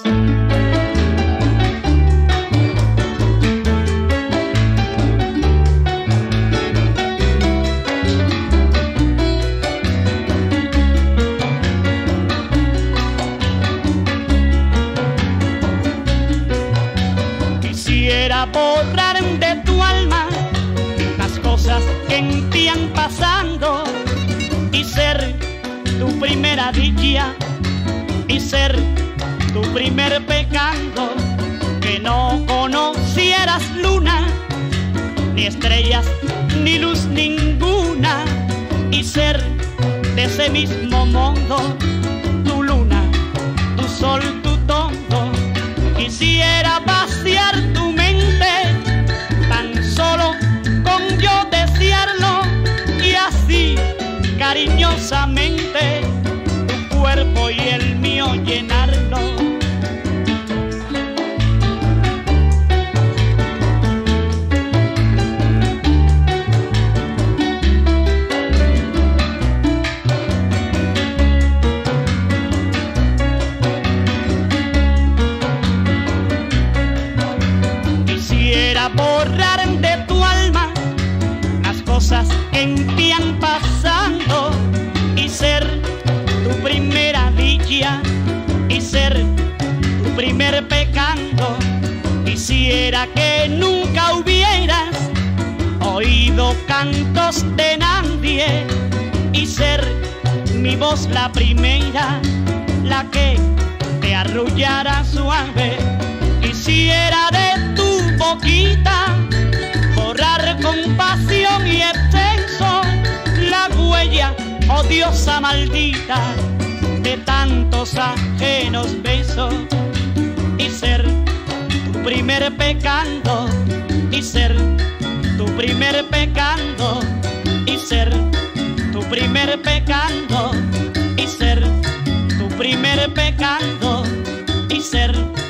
Quisiera borrar de tu alma las cosas que en ti han pasado y ser tu primera dicha y ser tu primer pecado, que no conocieras luna, ni estrellas, ni luz ninguna, y ser de ese mismo mundo tu luna, tu sol, tu todo. Quisiera vaciar tu mente tan solo con yo desearlo, y así cariñosamente tu cuerpo y el mío llenarlo. Quisiera borrar de tu alma las cosas que en ti han pasado y ser tu primera dicha y ser tu primer pecado. Quisiera que nunca hubieras oído cantos de nadie y ser mi voz la primera, la que te arrullara suave. Quisiera de tu boquita borrar con pasión y exceso la huella odiosa maldita de tantos ajenos besos, y ser tu primer pecado, y ser tu primer pecado, y ser tu primer pecado, y ser tu primer pecado, y ser